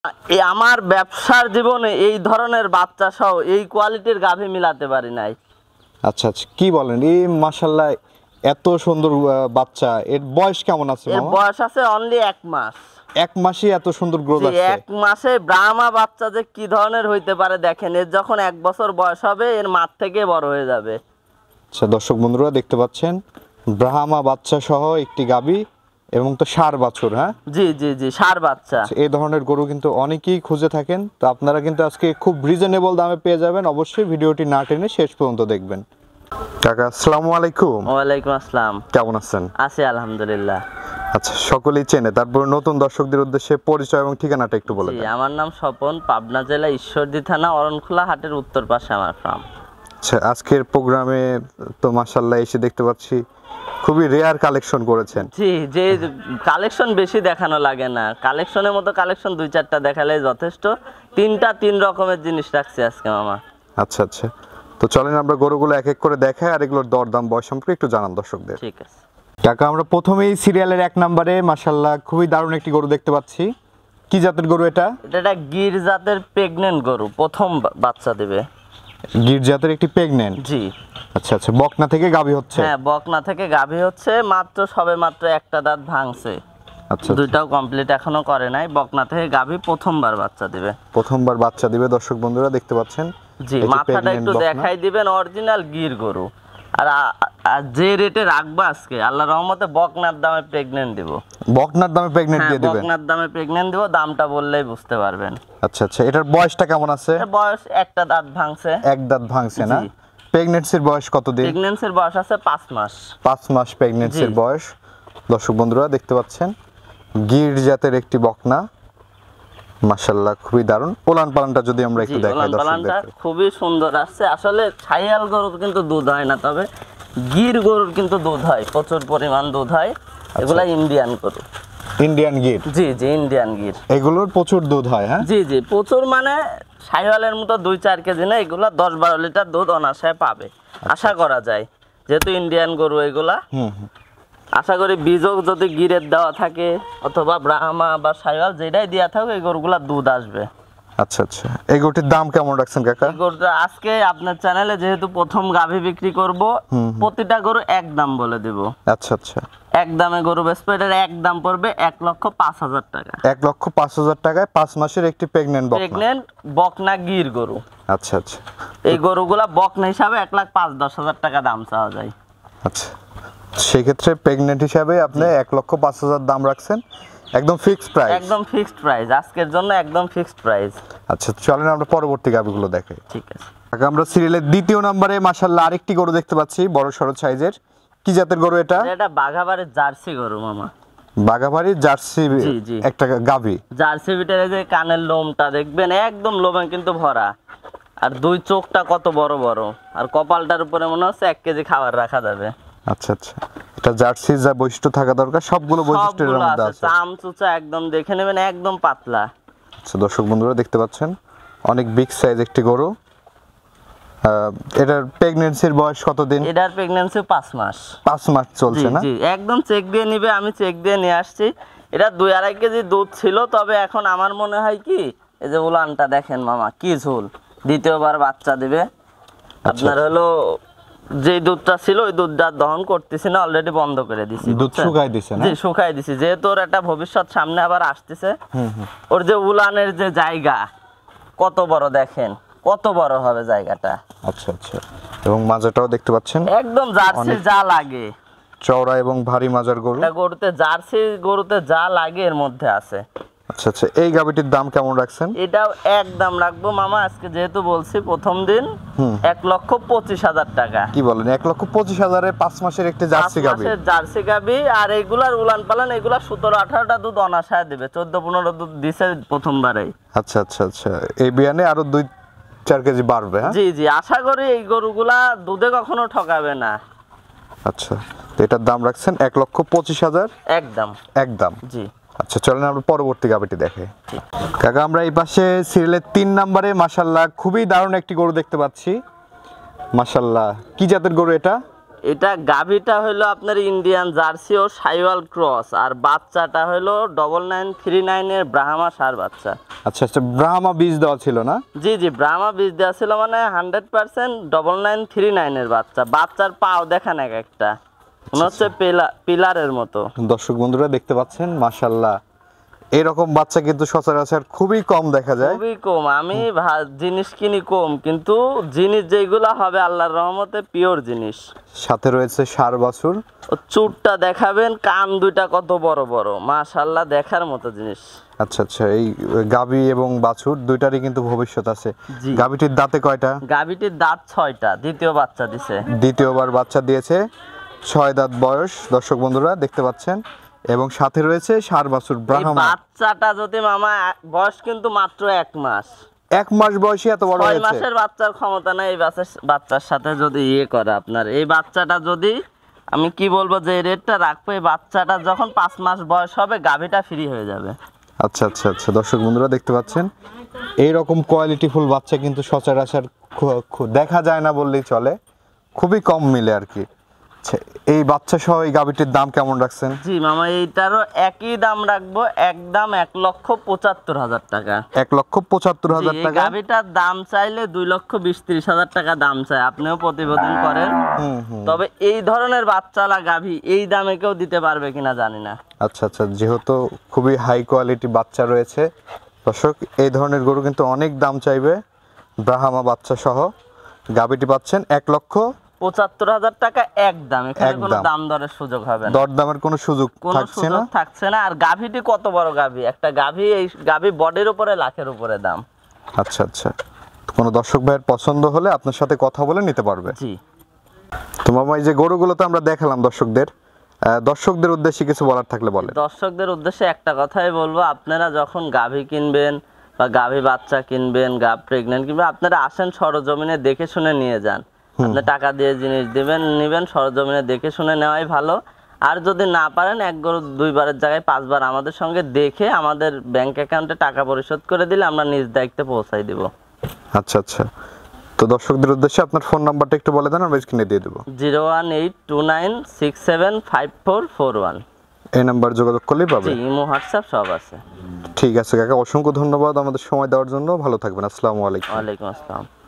আমার ব্যবসার জীবনে এই ধরনের বাচ্চা সহ এই কোয়ালিটির গাভী মিলাতে পারি নাই। আচ্ছা আচ্ছা, কি বলেন, এই মাশাআল্লাহ এত সুন্দর বাচ্চা। এর বয়স কেমন আছে এর মামা? বয়স আছে অনলি 1 মাস। 1 মাসে এত সুন্দর গ্রোথ আছে? 1 মাসে ব্রাহ্মা বাচ্চা যে কি ধরনের হইতে পারে দেখেন। এর যখন 1 বছর বয়স হবে এর মাঠ থেকে বড় হয়ে যাবে। আচ্ছা দর্শক বন্ধুরা দেখতে পাচ্ছেন ব্রাহ্মা বাচ্চা সহ একটি গাভী এবং তো ষাঁড় বাছুর। হ্যাঁ জি জি জি, ষাঁড় বাচ্চা। এই ধরনের গরু কিন্তু অনেকেই খুঁজে থাকেন, তো আপনারা কিন্তু আজকে খুব রিজনেবল দামে পেয়ে যাবেন। অবশ্যই ভিডিওটি না টেনে শেষ পর্যন্ত দেখবেন। কাকা আসসালামু আলাইকুম। ওয়ালাইকুম আসসালাম। কেমন আছেন? আছি আলহামদুলিল্লাহ। আচ্ছা, সকলেই চেনে, তারপর নতুন দর্শকদের উদ্দেশ্যে পরিচয় এবং ঠিকানাটা একটু বলে দেন। আমার নাম স্বপন, পাবনা জেলা ঈশ্বরদী থানা অরণখোলা হাটের উত্তর পাশে আমার ফার্ম। আচ্ছা, আজকের প্রোগ্রামে তো মাশাআল্লাহ এসে দেখতে পাচ্ছি খুবই রেয়ার কালেকশন করেছেন। জি, যে কালেকশন বেশি দেখানো লাগে না, কালেকশনের মতো কালেকশন 2-4টা দেখালে যথেষ্ট। 3 রকমের জিনিস রাখছি আজকে মামা। আচ্ছা আচ্ছা, তো চলেন আমরা গরুগুলো এক এক করে দেখাই আর এগুলোর দরদাম বয়স সম্পর্কে একটু জানান দর্শকদের। ঠিক আছে কাকা, আমরা প্রথমেই সিরিয়ালের 1 নম্বরে মাশাআল্লাহ খুবই দারুণ একটি গরু দেখতে পাচ্ছি। কি জাতের গরু এটা? এটা গির জাতের প্রেগনেন্ট গরু, প্রথম বাচ্চা দেবে। গির জাতের একটি প্রেগন্যান্ট? জি। আচ্ছা আচ্ছা, বকনা থেকে গাভী হচ্ছে? হ্যাঁ, বকনা থেকে গাভী হচ্ছে, সবে মাত্র একটা দাঁত ভাঙছে। আচ্ছা, দুইটাও কমপ্লিট এখনো করে নাই। বকনা থেকে গাভী প্রথমবার বাচ্চা দিবে। প্রথমবার বাচ্চা দিবে দর্শক বন্ধুরা দেখতে পাচ্ছেন। জি, মাথাটা একটু দেখাই দিবেন, অরিজিনাল গির গরু। আর যে রেটে রাখবা আজকে আল্লাহর রহমতে বকনার দামে প্রেগন্যান্ট দিব। বকনার দামে প্রেগন্যান্ট দিয়ে দিবেন? বকনার দামে প্রেগন্যান্ট দিব, দামটা বললেই বুঝতে পারবেন। আচ্ছা আচ্ছা, এটার বয়সটা কেমন আছে? বয়স একটা দাঁত ভাঙছে। এক দাঁত ভাঙছে না? প্রেগন্যান্সির বয়স কত দিন? প্রেগন্যান্সির বয়স আছে 5 মাস। 5 মাস প্রেগন্যান্সির বয়স। দর্শক বন্ধুরা দেখতে পাচ্ছেন গির জাতের একটি বকনা, মাশাআল্লাহ খুবই দারুণ। ওলান পালানটা যদি আমরা একটু দেখাই দর্শকদের। খুবই সুন্দর আসছে। আসলে ছাইয়াল গরুর কিন্তু দুধ হয় না, তবে গির গরুর কিন্তু দুধ হয়, প্রচুর পরিমাণ দুধ হয়। এগুলা ইন্ডিয়ান গরু। ইন্ডিয়ান গির? জি জি, ইন্ডিয়ান গির। এগুলোর প্রচুর দুধ হয়? হ্যাঁ জি জি, প্রচুর, মানে ছাইওয়ালের মতো 2-4 কেজি না, এগুলা 10-12 লিটার দুধ অনায়াসে পাবে আশা করা যায়, যেহেতু ইন্ডিয়ান গরু এগুলা। আশা করি বীজও যদি গিরের দেওয়া থাকে অথবা ব্রাহ্মা বা ছাইওয়াল যেটাই দেওয়া থাকে এই গরুগুলা দুধ আসবে। আচ্ছা আচ্ছা, এই গরুটির দাম কেমন রাখছেন কাকা? এই গরুটা আজকে আপনার চ্যানেলে যেহেতু প্রথম গাভী বিক্রি করব, প্রতিটা গরু এক দাম বলে দেব। আচ্ছা আচ্ছা, এক দামে গরু বেচবো। এটার এক দাম পড়বে 1,05,000 টাকা। 1,05,000 টাকায় 5 মাসের একটি প্রেগন্যান্ট বকনা গির গরু। আচ্ছা আচ্ছা, এই গরুগুলা বকনা হিসাবে 1,05,000-10,000 টাকা দাম চাওয়া যায়। আচ্ছা, সেক্ষেত্রে প্রেগন্যান্ট হিসাবে আপনি 1,05,000 দাম রাখছেন, একদম ফিক্সড প্রাইস? একদম ফিক্সড প্রাইস আজকের জন্য, একদম ফিক্সড প্রাইস। আচ্ছা, চলেন আমরা পরবর্তী গাভীগুলো দেখাই। ঠিক আছে। আমরা সিরিয়ালের 2য় নম্বরে মাশাআল্লাহ আরেকটি গরু দেখতে পাচ্ছি, বড় সরো সাইজের। কি জাতের গরু এটা? এটা বাঘাবাড়ির জার্সি গরু মামা। বাঘাবাড়ির জার্সি একটা গাভী? জার্সি বিটের যে কানের লোমটা দেখবেন একদম লোমে কিন্তু ভরা, আর 2 চোখটা কত বড় বড়, আর কপালটার উপরে মনে হচ্ছে 1 কেজি খাবার রাখা যাবে। আচ্ছা আচ্ছা, এটা জার্সির যা বৈশিষ্ট্য থাকা দরকার সবগুলো বৈশিষ্ট্যের মধ্যে আছে। চামচুচা একদম দেখে নেবেন, একদম পাতলা। আচ্ছা, দর্শক বন্ধুরা দেখতে পাচ্ছেন অনেক বিগ সাইজ একটি গরু। এটার প্রেগন্যান্সির বয়স কতদিন? এটার প্রেগন্যান্সি 5 মাস। 5 মাস চলছে না? জি, একদম চেক দিয়ে নিবে, আমি চেক দিয়ে নিয়ে আসছি। এটা 2-2.5 কেজি দুধ ছিল, তবে এখন আমার মনে হয় কি, এই যে উলানটা দেখেন মামা কি ঝুল। দ্বিতীয়বার বাচ্চা দিবে। আপনার হলো যে দুধটা ছিল ওই দুধটা দহন করতেছি না, অলরেডি বন্ধ করে দিছি। দুধ শুকাই দিছে না? জি, শুকাই দিছি, যেহেতু ওর একটা ভবিষ্যৎ সামনে আবার আসতেছে। ওর যে উলানের যে জায়গা কত বড় দেখেন, কত বড় হবে জায়গাটা। আচ্ছা আচ্ছা, এবং মাজাটাও দেখতে পাচ্ছেন একদম জার্সি যা লাগে, চওড়া এবং ভারী মাজার গরু। গরুতে জার্সি গরুতে যা লাগে এর মধ্যে আছে। আচ্ছা আচ্ছা, এই গাভীটির দাম কেমন রাখছেন? এটাও এক দাম রাখবো মামা, আজকে যেহেতু বলছি প্রথম দিন, 1,25,000 টাকা। কি বলেন, 1,25,000-এ 5 মাসের একটি জার্সি গাভী? জার্সি গাভী। আর এগুলার উলান পালান, এগুলা 17-18টা দুধ অনাশায় দিবে, 14-15 দুধ দিছে প্রথমবারে। আচ্ছা আচ্ছা আচ্ছা, এই বিয়ানে আরো 2-4 কেজি বাড়বে? জি জি, আশা করি এই গরুগুলা দুধে কখনো ঠকাবে না। আচ্ছা, তো এটার দাম রাখছেন 1,25,000 একদম। একদম? জি। আচ্ছা, চলেন আমরা পরবর্তী গাভীটি দেখে। কাকা, আমরা এই পাশে সিরিয়ালের 3 নম্বরে মাশাআল্লাহ খুবই দারুণ একটি গরু দেখতে পাচ্ছি। মাশাআল্লাহ, কি জাতের গরু এটা? এটা গাভীটা হলো আপনার ইন্ডিয়ান জার্সি ও সাইওয়াল ক্রস, আর বাচ্চাটা হলো 9939 এর ব্রাহ্মা ষাঁড় বাচ্চা। আচ্ছা আচ্ছা, ব্রাহ্মা বীজ দেওয়া ছিল না? জি জি, ব্রাহ্মা বীজ দেওয়া ছিল, মানে 100% 9939 এর বাচ্চা। বাচ্চার পাও দেখেন এক একটা মনে হচ্ছে পিলারের মতো। দর্শক বন্ধুরা দেখতে পাচ্ছেন মাশাআল্লাহ, এরকম বাচ্চা কিন্তু সচরাচর খুবই কম দেখা যায়। খুবই কম। আমি জিনিস কিনি কম, কিন্তু জিনিস যেগুলো হবে আল্লাহর রহমতে পিওর জিনিস। সাথে রয়েছে ষাঁড় বাছুর। ও চুটটা দেখাবেন, কান দুইটা কত বড় বড়, মাশাআল্লাহ দেখার মতো জিনিস। আচ্ছা আচ্ছা, এই গাভী এবং বাছুর দুইটারই কিন্তু ভবিষ্যৎ আছে। জি। গাভীটির দাঁতে কয়টা? গাভীটির দাঁত 6টা, দ্বিতীয় বাচ্চা দিছে। দ্বিতীয়বার বাচ্চা দিয়েছে, 6 দাঁত বয়স দর্শক বন্ধুরা দেখতে পাচ্ছেন। এবং সাথে রয়েছে ষাঁড় বাছুর এই ব্রাহ্মা। বাচ্চাটা যদি মামা বয়স কিন্তু মাত্র 1 মাস। 1 মাস বয়সে এত বড় 6 হয়েছে? মাসের বাচ্চার ক্ষমতা নাই এই বাচ্চার সাথে যদি করে আপনার। এই বাচ্চাটা যদি আমি কি বলবো, যে রেটটা রাখবো, এই বাচ্চাটা যখন 5 মাস বয়স হবে গাভীটা ফ্রি হয়ে যাবে। আচ্ছা আচ্ছা আচ্ছা, দর্শক বন্ধুরা দেখতে পাচ্ছেন এইরকম কোয়ালিটিফুল বাচ্চা কিন্তু সচরাচর দেখা যায় না বললেই চলে, খুবই কম মিলে আর কি। আচ্ছা, এই বাচ্চা সহ এই গাভীটির দাম কেমন রাখছেন? জি মামা, এইটারও একই দাম রাখবো, একদম 1,75,000 টাকা। 1,75,000 এই টাকা? গাভীটার দাম চাইলে 2,20,30,000 টাকা দাম চাই। আপনিও প্রতিবেদন করেন, তবে এই ধরনের বাচ্চালা গাভী এই দামে কেউ দিতে পারবে কিনা জানি না। আচ্ছা আচ্ছা, যেহেতু খুবই হাই কোয়ালিটি বাচ্চা রয়েছে দর্শক, এই ধরনের গরু কিন্তু অনেক দাম চাইবে। ব্রাহ্মা বাচ্চা সহ গাভীটি পাচ্ছেন 1,75,000 টাকা একদম। এখানে কোনো একদম। দাম দরের সুযোগ হবে না, দরদামের কোনো সুযোগ কোনো থাকছে না? সুযোগ থাকছে না। আর গাভীটি কত বড় গাভী, একটা গাভী, এই গাভী বডির উপরে লাখের উপরে দাম। আচ্ছা আচ্ছা, কোনো দর্শক ভাইয়ের পছন্দ হলে আপনার সাথে কথা বলে নিতে পারবে। জি। তো মামা, এই যে গরুগুলো তো আমরা দেখালাম দর্শকদের উদ্দেশ্যে কিছু বলার থাকলে বলে। দর্শকদের উদ্দেশ্যে একটা কথাই বলবো, আপনারা যখন গাভী কিনবেন বা গাভী বাচ্চা কিনবেন, গাভ প্রেগনেন্ট কিনবেন, আপনারা আসেন সরজমিনে দেখে শুনে নিয়ে যান। আপনি টাকা দিয়ে জিনিস নিবেন, সরজমিনে দেখে শুনে নেওয়াই ভালো। আর যদি না পারেন, 1 গরু 2 বারের জায়গায় 5 বার আমাদের সঙ্গে দেখে আমাদের ব্যাংক অ্যাকাউন্টে টাকা পরিশোধ করে দিলে আমরা নিজ দায়িত্বে পৌঁছাই দিব। আচ্ছা আচ্ছা, তো দর্শকদের উদ্দেশ্যে আপনার ফোন নাম্বারটা একটু বলে দেন, আমরা স্ক্রিনে দিয়ে দেবো। 01829675441। এই নাম্বার যোগাযোগ করলেই পাবে। জি, ইমো হোয়াটসঅ্যাপ সব আছে। ঠিক আছে কাকা, অসংখ্য ধন্যবাদ আমাদের সময় দেওয়ার জন্য। ভালো থাকবেন, আসসালামু আলাইকুম। ওয়ালাইকুম আসসালাম।